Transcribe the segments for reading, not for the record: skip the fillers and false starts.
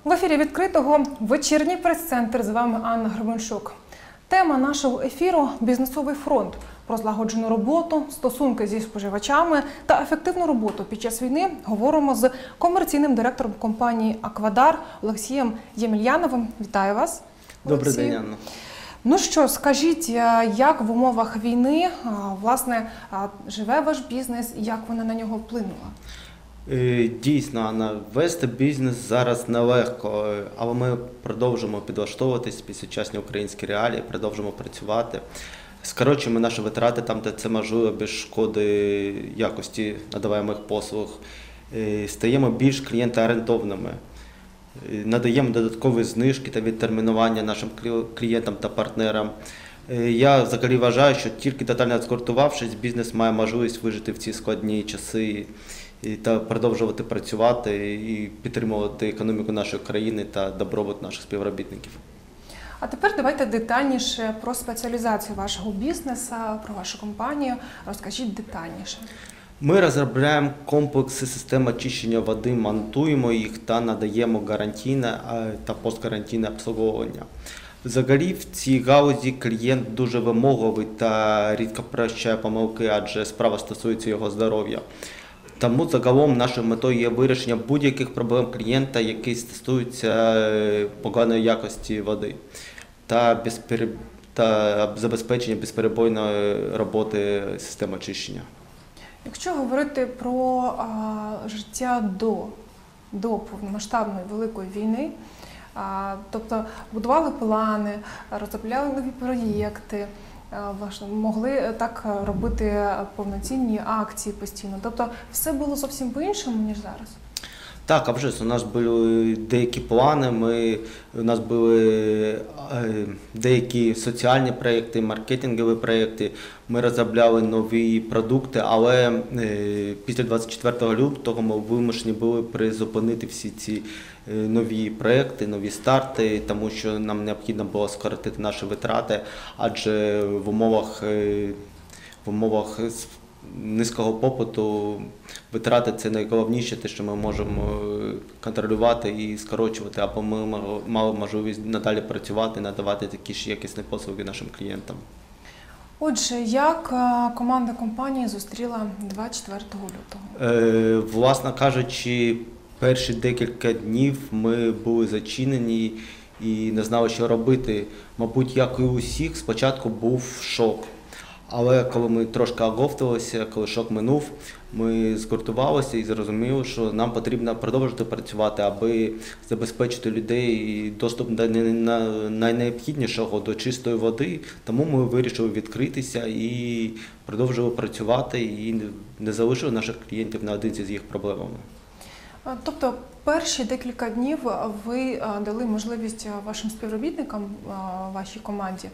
В ефірі відкритого вечірній прес-центр. З вами Анна Гребенщук. Тема нашого ефіру – бізнесовий фронт. Про злагоджену роботу, стосунки зі споживачами та ефективну роботу під час війни говоримо з комерційним директором компанії «Аквадар» Олексієм Ємельяновим. Вітаю вас, Олексій. Добрий день, Анна. Ну що, скажіть, як в умовах війни, власне, живе ваш бізнес і як вона на нього вплинула? Дійсно, Анна, вести бізнес зараз нелегко, але ми продовжуємо підлаштовуватись під сучасні українські реалії, продовжуємо працювати. Скорочуємо наші витрати там, де це можливо, без шкоди якості надаваємих послуг. Стаємо більш клієнтоорієнтовними. Надаємо додаткові знижки та відтермінування нашим клієнтам та партнерам. Я взагалі вважаю, що тільки тотально згуртувавшись, бізнес має можливість вижити в ці складні часи та продовжувати працювати і підтримувати економіку нашої країни та добробут наших співробітників. А тепер давайте детальніше про спеціалізацію вашого бізнесу, про вашу компанію. Розкажіть детальніше. Ми розробляємо комплекси систем очищення води, монтуємо їх та надаємо гарантійне та постгарантійне обслуговування. Взагалі в цій галузі клієнт дуже вимогливий та рідко прощає помилки, адже справа стосується його здоров'я. Тому загалом нашою метою є вирішення будь-яких проблем клієнта, які стосуються поганої якості води та забезпечення безперебойної роботи систем очищення. Якщо говорити про життя до повномасштабної великої війни, тобто будували плани, розробляли нові проєкти, могли так робити повноцінні акції постійно. Тобто все було зовсім по-іншому, ніж зараз? Так, а вже ж у нас були деякі плани, у нас були деякі соціальні проєкти, маркетингові проєкти, ми розробляли нові продукти, але після 24 лютого ми вимушені були призупинити всі ці нові проєкти, нові старти, тому що нам необхідно було скоротити наші витрати, адже в умовах низького попиту витрати – це найголовніше, те, що ми можемо контролювати і скорочувати, або ми мали можливість надалі працювати, надавати такі ж якісні послуги нашим клієнтам. Отже, як команда компанії зустріла 24 лютого? Власне кажучи, перші декілька днів ми були зачинені і не знали, що робити. Мабуть, як і у всіх, спочатку був шок. Але коли ми трошки оговталися, коли шок минув, ми згуртувалися і зрозуміли, що нам потрібно продовжувати працювати, аби забезпечити людей доступ до найнеобхіднішого, до чистої води. Тому ми вирішили відкритися і продовжили працювати, і не залишили наших клієнтів наодинці з їх проблемами. Тобто перші декілька днів ви дали можливість вашим співробітникам, вашій команді,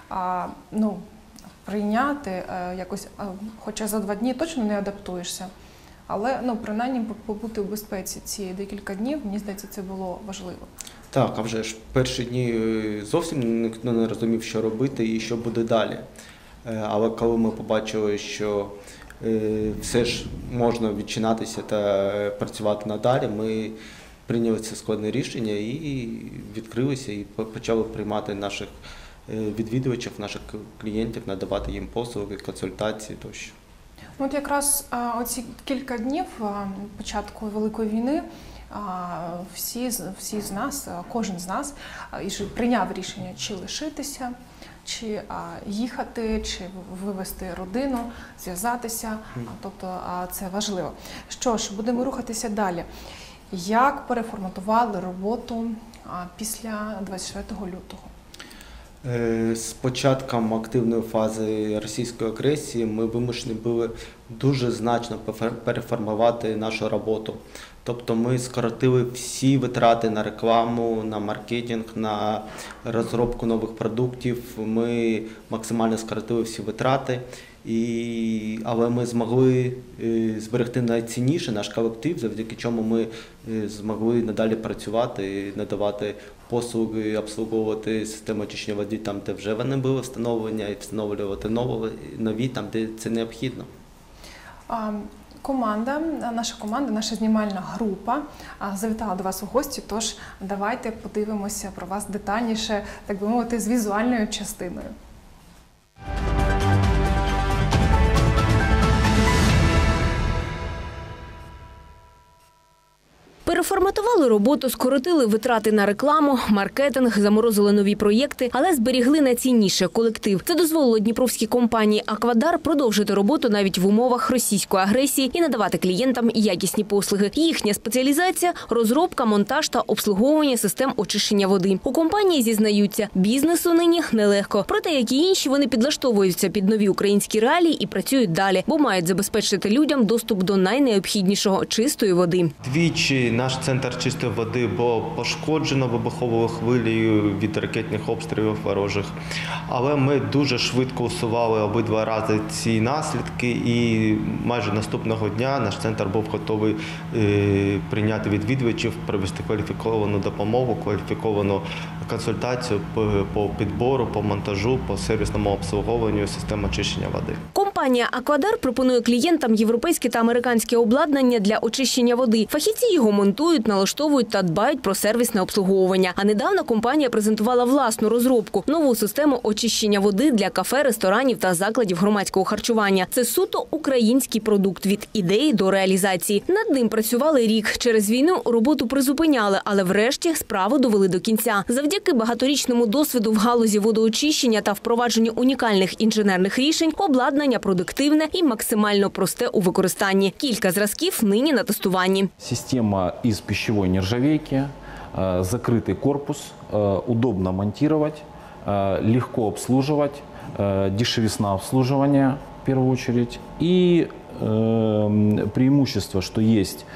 прийняти якось, хоча за 2 дні точно не адаптуєшся, але принаймні побути в безпеці ці декілька днів, мені здається, це було важливо. Так, а вже ж перші дні зовсім ніхто не розумів, що робити і що буде далі. Але коли ми побачили, що все ж можна відчинатися та працювати надалі, ми прийняли це складне рішення і відкрилися, і почали приймати наших відвідувачів, наших клієнтів, надавати їм послуги, консультації тощо. От якраз оці кілька днів початку Великої війни всі з нас, кожен з нас прийняв рішення, чи лишитися, чи їхати, чи вивести родину, зв'язатися, тобто це важливо. Що ж, будемо рухатися далі. Як переформатували роботу після 24 лютого? З початком активної фази російської агресії ми вимушені були дуже значно переформувати нашу роботу. Тобто ми скоротили всі витрати на рекламу, на маркетинг, на розробку нових продуктів. Ми максимально скоротили всі витрати, але ми змогли зберегти найцінніше наш колектив, завдяки чому ми змогли надалі працювати, надавати послуги, обслуговувати систему очищення води там, де вже вони були встановлені, і встановлювати нові там, де це необхідно. наша команда, наша знімальна група завітала до вас у гості, тож давайте подивимося про вас детальніше, так би мовити, з візуальною частиною. Переформатували роботу, скоротили витрати на рекламу, маркетинг, заморозили нові проєкти, але зберігли найцінніше – колектив. Це дозволило дніпровській компанії «Аквадар» продовжити роботу навіть в умовах російської агресії і надавати клієнтам якісні послуги. Їхня спеціалізація – розробка, монтаж та обслуговування систем очищення води. У компанії зізнаються, бізнесу нині нелегко. Проте, як і інші, вони підлаштовуються під нові українські реалії і працюють далі, бо мають забезпечити людям доступ до найнеобхіднішого – чистої води. Двічі наш центр чистої води було пошкоджено вибуховою хвилею від ракетних обстрілів ворожих. Але ми дуже швидко усували обидва рази ці наслідки, і майже наступного дня наш центр був готовий прийняти відвідувачів, провести кваліфіковану допомогу, кваліфіковану консультацію по підбору, по монтажу, по сервісному обслуговуванню системи очищення води. Компанія «Аквадар» пропонує клієнтам європейське та американське обладнання для очищення води. Фахівці його монтують, налаштовують та дбають про сервісне обслуговування. А недавно компанія презентувала власну розробку – нову систему очищення води для кафе, ресторанів та закладів громадського харчування. Це суто український продукт від ідеї до реалізації. Над ним працювали рік. Через війну роботу призупиняли, але врешті справу довели до кінця. Завдяки багаторічному досвіду в галузі водоочищення та впровадженню унікальних інженерних рішень обладнання продуктивне і максимально просте у використанні. Кілька зразків нині на тестуванні. Система из пищевой нержавейки, закрытый корпус, удобно монтировать, легко обслуживать, дешевизна обслуживания в первую очередь. И преимущество, что есть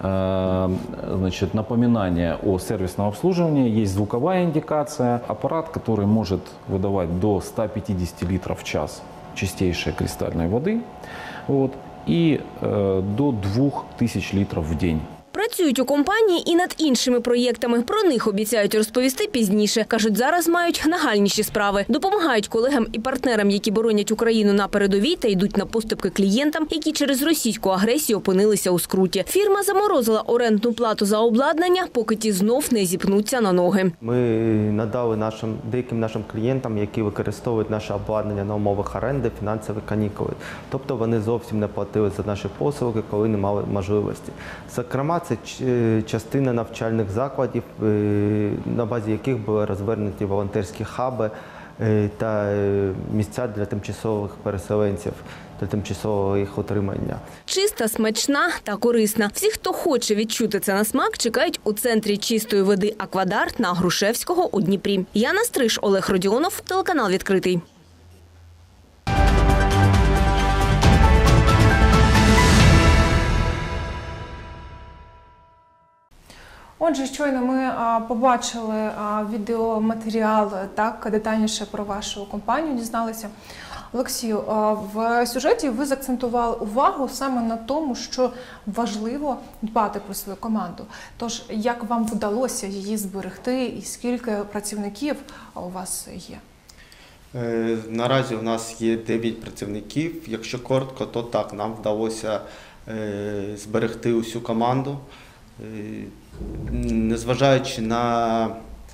напоминание о сервисном обслуживании, есть звуковая индикация, аппарат, который может выдавать до 150 литров в час чистейшей кристальной воды, и до 2000 литров в день. Працюють у компанії і над іншими проєктами. Про них обіцяють розповісти пізніше. Кажуть, зараз мають нагальніші справи. Допомагають колегам і партнерам, які боронять Україну на передовій та йдуть на поступки клієнтам, які через російську агресію опинилися у скруті. Фірма заморозила орендну плату за обладнання, поки ті знов не зіпнуться на ноги. Ми надали деяким нашим клієнтам, які використовують наше обладнання на умовах оренди, фінансові канікули. Тобто вони зовсім не платили за наші послуги, коли не мали можливості. Зокрема, це частина навчальних закладів, на базі яких були розвернуті волонтерські хаби та місця для тимчасових переселенців, для тимчасового їх утримання. Чиста, смачна та корисна. Всі, хто хоче відчути це на смак, чекають у центрі чистої води «Аквадар» на Грушевського у Дніпрі. Яна Стриж, Олег Родіонов, телеканал «Відкритий». Отже, щойно ми побачили відеоматеріал, так, детальніше про вашу компанію дізналися. Олексію, в сюжеті ви заакцентували увагу саме на тому, що важливо дбати про свою команду. Тож, як вам вдалося її зберегти і скільки працівників у вас є? Наразі у нас є 9 працівників. Якщо коротко, то так, нам вдалося зберегти усю команду. Незважаючи на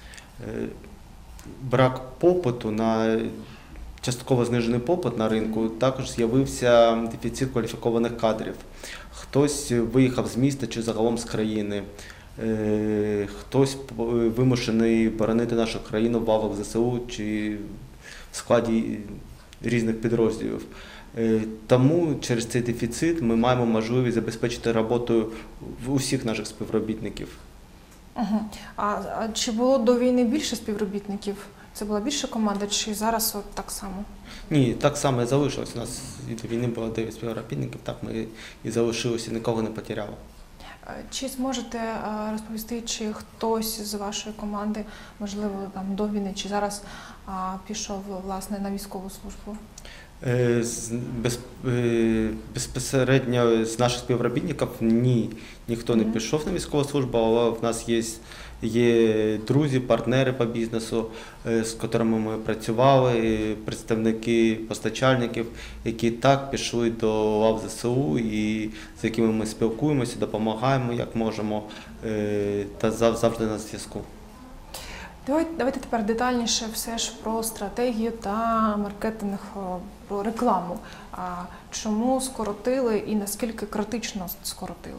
брак попиту, на частково знижений попит на ринку, також з'явився дефіцит кваліфікованих кадрів. Хтось виїхав з міста чи загалом з країни, хтось вимушений боронити нашу країну в лавах ЗСУ чи в складі різних підрозділів. Тому через цей дефіцит ми маємо можливість забезпечити роботу усіх наших співробітників. А чи було до війни більше співробітників? Це була більша команда, чи зараз от так само? Ні, так само і залишилось. У нас і до війни було 9 співробітників, так ми і залишилися, нікого не потеряли. Чи зможете розповісти, чи хтось з вашої команди, можливо, там до війни, чи зараз пішов, власне, на військову службу? Безпосередньо з наших співробітників ніхто не пішов на військову службу, але в нас є друзі, партнери по бізнесу, з якими ми працювали, представники постачальників, які так пішли до лав ЗСУ і з якими ми спілкуємося, допомагаємо як можемо та завжди на зв'язку. Давайте тепер детальніше все ж про стратегію та маркетинг, про рекламу. Чому скоротили і наскільки критично скоротили?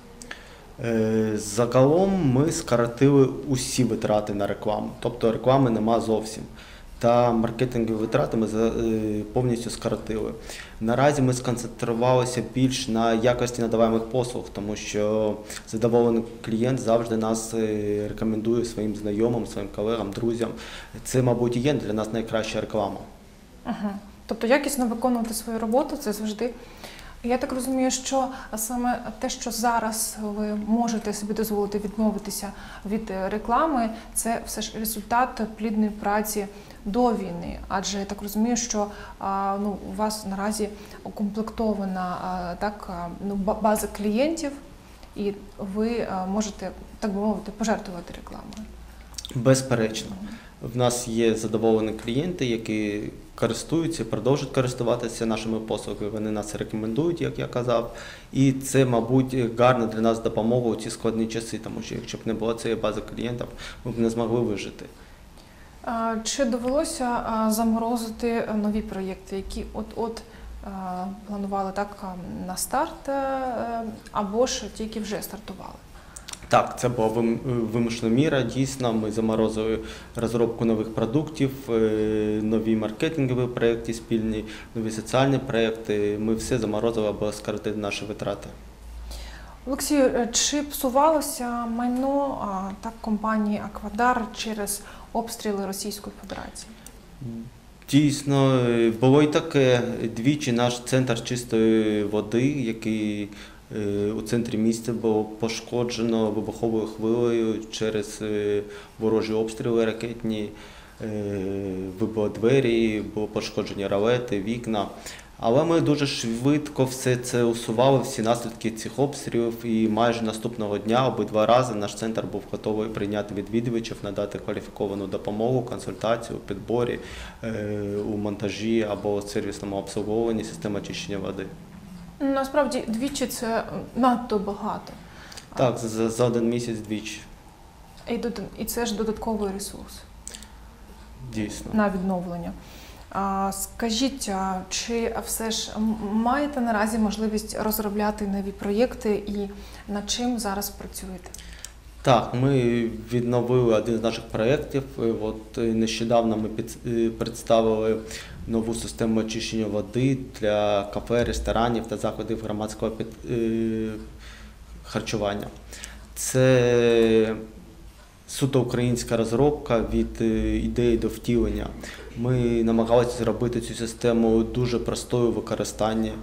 Загалом ми скоротили усі витрати на рекламу, тобто реклами нема зовсім. Та маркетингові витрати ми повністю скоротили. Наразі ми сконцентрувалися більш на якості надаваємих послуг, тому що задоволений клієнт завжди нас рекомендує своїм знайомим, своїм колегам, друзям. Це, мабуть, і є для нас найкраща реклама. Тобто якісно виконувати свою роботу – це завжди. Я так розумію, що саме те, що зараз ви можете собі дозволити відмовитися від реклами, це все ж результат плідної праці до війни. Адже я так розумію, що у вас наразі укомплектована база клієнтів, і ви можете, так би мовити, пожертвувати рекламою. Безперечно. В нас є задоволені клієнти, які користуються, продовжують користуватися нашими послугами. Вони нас рекомендують, як я казав. І це, мабуть, гарна для нас допомога у ці складні часи, тому що якщо б не було цієї бази клієнтів, ми б не змогли вижити. Чи довелося заморозити нові проєкти, які от планували на старт, або ж тільки вже стартували? Так, це була вимушена міра, дійсно. Ми заморозили розробку нових продуктів, нові маркетингові проєкти спільні, нові соціальні проєкти. Ми все заморозили, аби скоротити наші витрати. Олексію, чи псувалося майно компанії «Аквадар» через обстріли Російської Федерації? Дійсно, було і таке. Двічі наш центр чистої води, який у центрі міста було пошкоджено вибуховою хвилею через ворожі обстріли ракетні, вибили двері, були пошкоджені ролети, вікна. Але ми дуже швидко все це усували, всі наслідки цих обстрілів, і майже наступного дня обидва рази наш центр був готовий прийняти відвідувачів, надати кваліфіковану допомогу, консультацію у підборі, у монтажі або сервісному обслуговуванні системи очищення води. Насправді, двічі – це надто багато. Так, за один місяць двічі. І це ж додатковий ресурс. Дійсно. На відновлення. Скажіть, чи все ж маєте наразі можливість розробляти нові проєкти і над чим зараз працюєте? Так, ми відновили один з наших проєктів. Нещодавно ми представили нову систему очищення води для кафе, ресторанів та закладів громадського харчування. Це суто українська розробка від ідеї до втілення. Ми намагалися зробити цю систему дуже простою у використанні.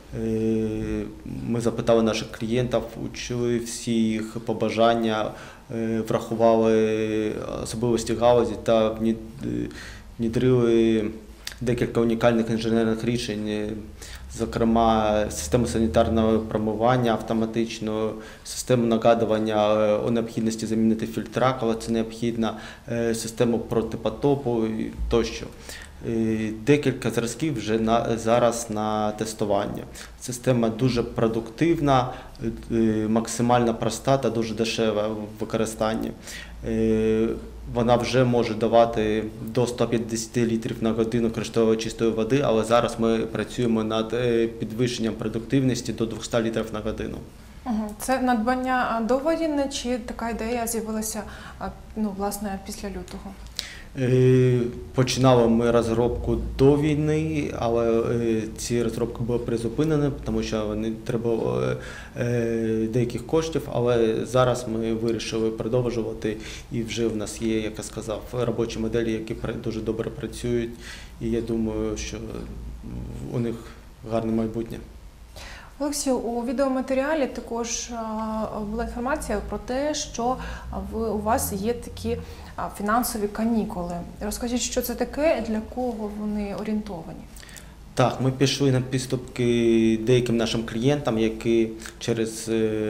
Ми запитали наших клієнтів, учили всі їх побажання, врахували особливості галузі та внедрили декілька унікальних інженерних рішень, зокрема систему санітарного промивання автоматичну, систему нагадування у необхідності замінити фільтра, коли це необхідно, систему протипотопу тощо. Декілька зразків вже зараз на тестування. Система дуже продуктивна, максимально проста та дуже дешева в використанні. Вона вже може давати до 150 літрів на годину кришталевої чистої води, але зараз ми працюємо над підвищенням продуктивності до 200 літрів на годину. Це надбання довоєнне чи така ідея з'явилася власне після лютого? Починали ми розробку до війни, але ці розробки були призупинені, тому що вони требували деяких коштів, але зараз ми вирішили продовжувати, і вже в нас є, як я сказав, робочі моделі, які дуже добре працюють, і я думаю, що у них гарне майбутнє. Олексію, у відеоматеріалі також була інформація про те, що у вас є такі фінансові канікули. Розкажіть, що це таке і для кого вони орієнтовані? Так, ми пішли на підступки деяким нашим клієнтам, які через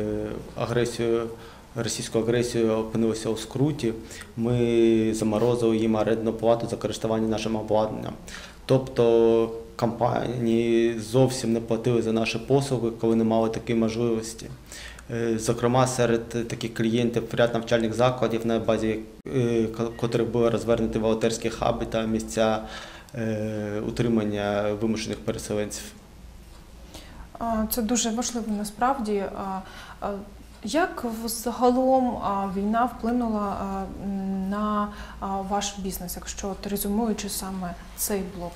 російську агресію опинилися у скруті. Ми заморозили їм орендну плату за користування нашим обладнанням. Тобто компанії зовсім не платили за наші послуги, коли не мали такої можливості. Зокрема, серед таких клієнтів ряд навчальних закладів, на базі котрих були розвернуті волонтерські хаби та місця утримання вимушених переселенців. Це дуже важливо насправді. Як загалом війна вплинула на ваш бізнес, якщо от резюмуючи саме цей блок?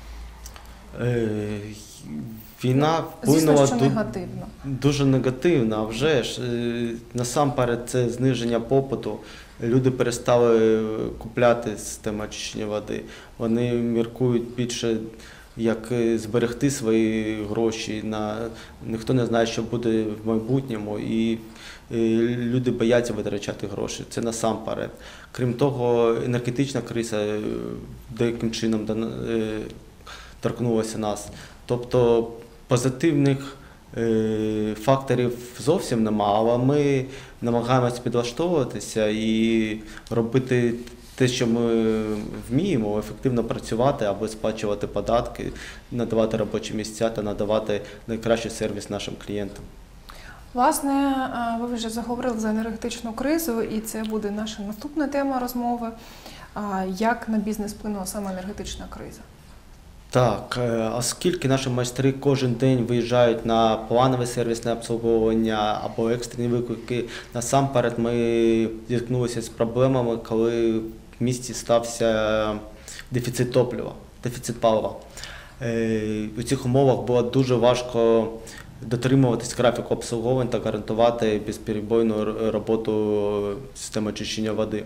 Війна Звісно, вплинула що негативно. дуже негативно, а вже ж. Насамперед це зниження попиту. Люди перестали купляти систему очищення води. Вони міркують більше, як зберегти свої гроші. Ніхто не знає, що буде в майбутньому, і люди бояться витрачати гроші. Це насамперед. Крім того, енергетична криза деяким чином торкнулася нас. Тобто позитивних факторів зовсім нема, але ми намагаємося підлаштовуватися і робити те, що ми вміємо, ефективно працювати, аби сплачувати податки, надавати робочі місця та надавати найкращий сервіс нашим клієнтам. Власне, ви вже заговорили за енергетичну кризу, і це буде наша наступна тема розмови. Як на бізнес вплинула саме енергетична криза? Так, оскільки наші майстри кожен день виїжджають на планове сервісне обслуговування або екстрені виклики, насамперед ми зіткнулися з проблемами, коли в місті стався дефіцит топлива, дефіцит палива. У цих умовах було дуже важко дотримуватись графіку обслуговування та гарантувати безперебійну роботу системи очищення води.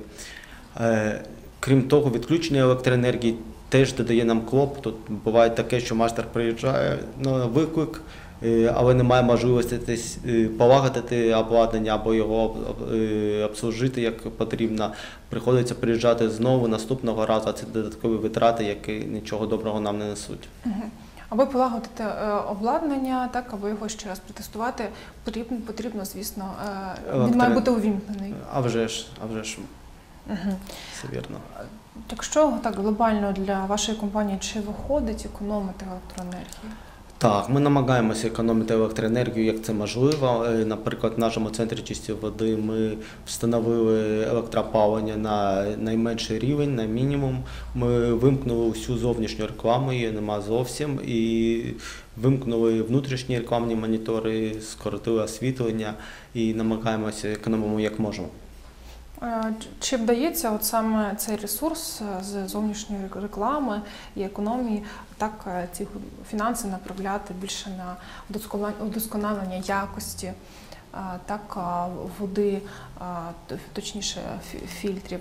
Крім того, відключення електроенергії теж додає нам клопоту. Буває таке, що майстер приїжджає на виклик, але немає можливості полагодити обладнання або його обслужити як потрібно. Приходиться приїжджати знову наступного разу, а це додаткові витрати, які нічого доброго нам не несуть. Аби полагодити обладнання, так, аби його ще раз протестувати, потрібно, звісно, він має бути увімкнений. А вже ж. Все вірно. Якщо так глобально для вашої компанії, чи виходить економити електроенергію? Так, ми намагаємося економити електроенергію, як це можливо. Наприклад, в нашому центрі чистої води ми встановили електроопалення на найменший рівень, на мінімум. Ми вимкнули всю зовнішню рекламу, її нема зовсім, і вимкнули внутрішні рекламні монітори, скоротили освітлення і намагаємося економимо як можемо. Чи вдається от саме цей ресурс з зовнішньої реклами і економії так ці фінанси направляти більше на удосконалення якості, так води, точніше фільтрів?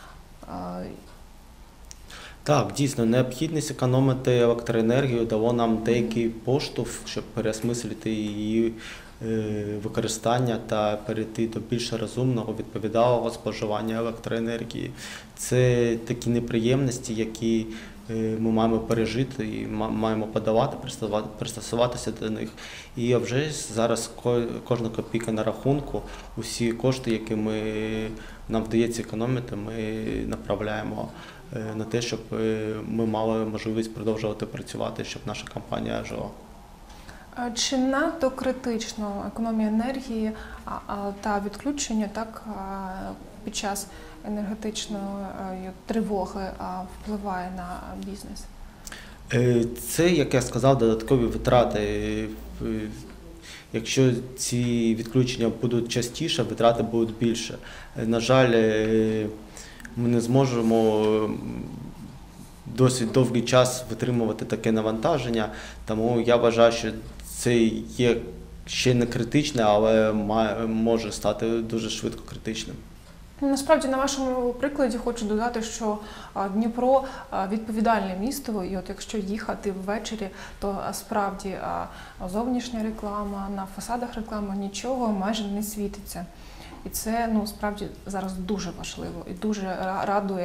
Так, дійсно, необхідність економити електроенергію дало нам деякий поштовх, щоб переосмислити її використання та перейти до більш розумного, відповідалого споживання електроенергії. Це такі неприємності, які ми маємо пережити і маємо подолати, пристосуватися до них. І вже зараз кожна копійка на рахунку, усі кошти, які нам вдається економити, ми направляємо на те, щоб ми мали можливість продовжувати працювати, щоб наша компанія жила. Чи надто критично економія енергії та відключення так під час енергетичної тривоги впливає на бізнес? Це, як я сказав, додаткові витрати. Якщо ці відключення будуть частіше, витрати будуть більше. На жаль, ми не зможемо досить довгий час витримувати таке навантаження, тому я вважаю, що це є ще не критичне, але може стати дуже швидко критичним. Насправді, на вашому прикладі хочу додати, що Дніпро відповідальне місто, і от якщо їхати ввечері, то справді зовнішня реклама, на фасадах реклама нічого майже не світиться. І це справді зараз дуже важливо і дуже радує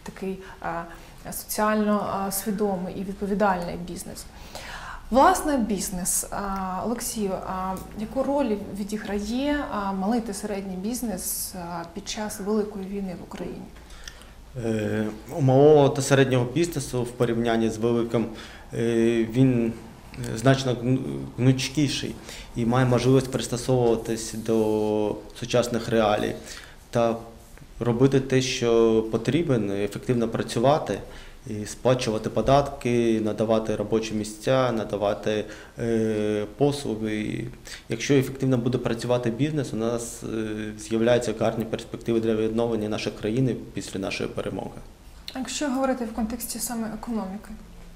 такий соціально свідомий і відповідальний бізнес. Власне, бізнес. Олексію, яку роль відіграє малий та середній бізнес під час Великої війни в Україні? У малого та середнього бізнесу в порівнянні з великим він значно гнучкіший і має можливість пристосовуватись до сучасних реалій та робити те, що потрібно, ефективно працювати, і сплачувати податки, надавати робочі місця, надавати послуги. І якщо ефективно буде працювати бізнес, у нас з'являються гарні перспективи для відновлення нашої країни після нашої перемоги. А якщо говорити в контексті саме економіки?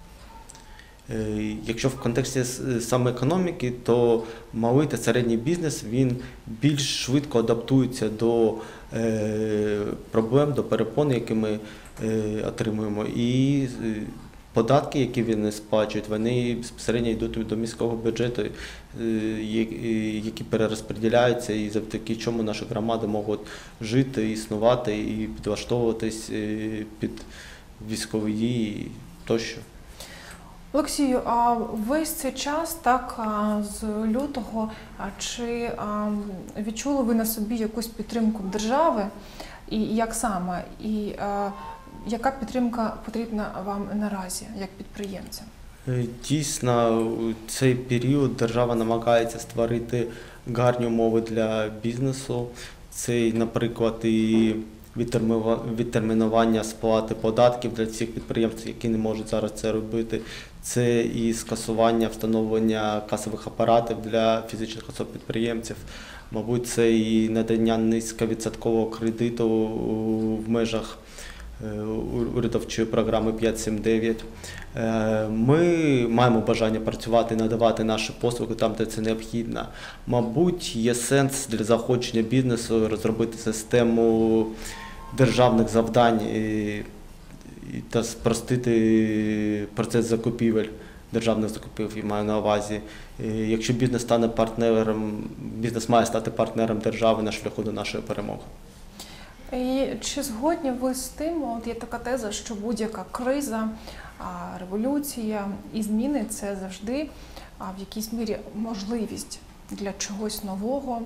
Якщо в контексті саме економіки, то малий та середній бізнес він більш швидко адаптується до проблем, до перепон, які ми отримуємо. І податки, які вони сплачують, вони безпосередньо йдуть до міського бюджету, які перерозподіляються, і завдяки чому наші громади можуть жити, існувати і підлаштовуватись під військові дії тощо. Олексію, а весь цей час, так, з лютого, чи відчули ви на собі якусь підтримку держави, і як саме, і яка підтримка потрібна вам наразі, як підприємцям? Дійсно, у цей період держава намагається створити гарні умови для бізнесу. Це, наприклад, і відтермінування сплати податків для всіх підприємств, які не можуть зараз це робити. Це і скасування встановлення касових апаратів для фізичних осіб-підприємців. Мабуть, це і надання низьковідсоткового кредиту в межах урядовчої програми 5-7-9. Ми маємо бажання працювати, надавати наші послуги там, де це необхідно. Мабуть, є сенс для заохочення бізнесу розробити систему державних завдань та спростити процес закупівель, державних закупівель, маю на увазі. Якщо бізнес стане партнером, бізнес має стати партнером держави на шляху до нашої перемоги. І чи згодні ви з тим, от є така теза, що будь-яка криза, революція і зміни – це завжди в якійсь мірі можливість для чогось нового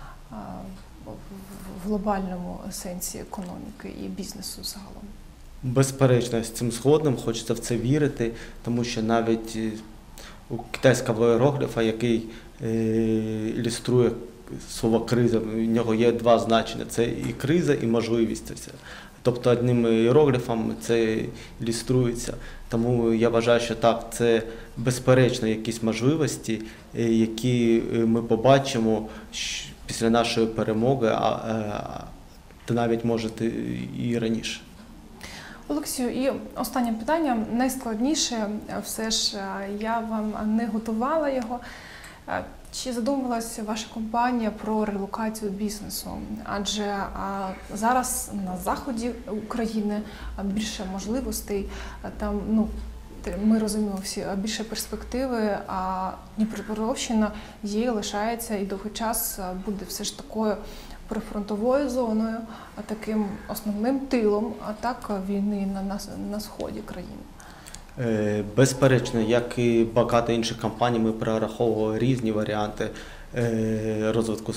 в глобальному сенсі економіки і бізнесу загалом? Безперечно, з цим згодним, хочеться в це вірити, тому що навіть у китайського іерогліфа, який ілюструє слово «криза», в нього є два значення – це і криза, і можливість. Тобто одним іерогліфом це ілюструється. Тому я вважаю, що так, це безперечно якісь можливості, які ми побачимо після нашої перемоги, та навіть, може, і раніше. Олексію, і останнє питання, найскладніше, все ж я вам не готувала його. Чи задумувалася ваша компанія про релокацію бізнесу? Адже зараз на заході України більше можливостей, там, ми розуміємо всі, більше перспективи, а Дніпропетровщина є, лишається і довгий час буде все ж такою прифронтовою зоною, таким основним тилом війни на сході країни. Безперечно, як і багато інших компаній, ми прораховували різні варіанти розвитку.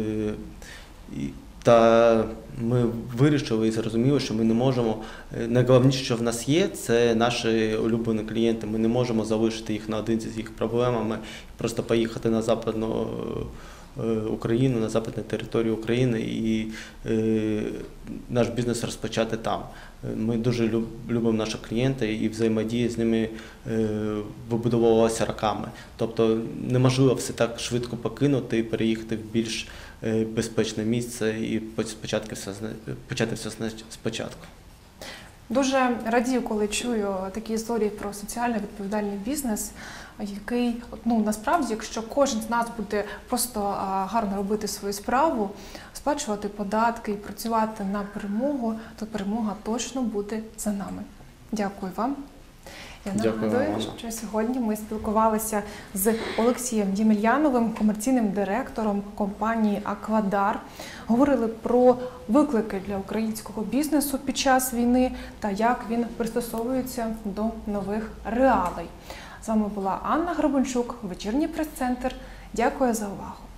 Та ми вирішили і зрозуміли, що ми не можемо, найголовніше, що в нас є, це наші улюблені клієнти. Ми не можемо залишити їх наодинці з їх проблемами, просто поїхати на Западну Україну, на западну територію України і наш бізнес розпочати там. Ми дуже любимо наших клієнтів і взаємодія з ними вибудовувалася роками. Тобто неможливо все так швидко покинути і переїхати в більш безпечне місце і почати все спочатку. Дуже радію, коли чую такі історії про соціально відповідальний бізнес, який, насправді, якщо кожен з нас буде просто гарно робити свою справу, сплачувати податки і працювати на перемогу, то перемога точно буде за нами. Дякую вам. Я Дякую, нагадую, Анна. що сьогодні ми спілкувалися з Олексієм Ємельяновим, комерційним директором компанії «Аквадар». Говорили про виклики для українського бізнесу під час війни та як він пристосовується до нових реалій. З вами була Анна Гребенчук, вечірній прес-центр. Дякую за увагу.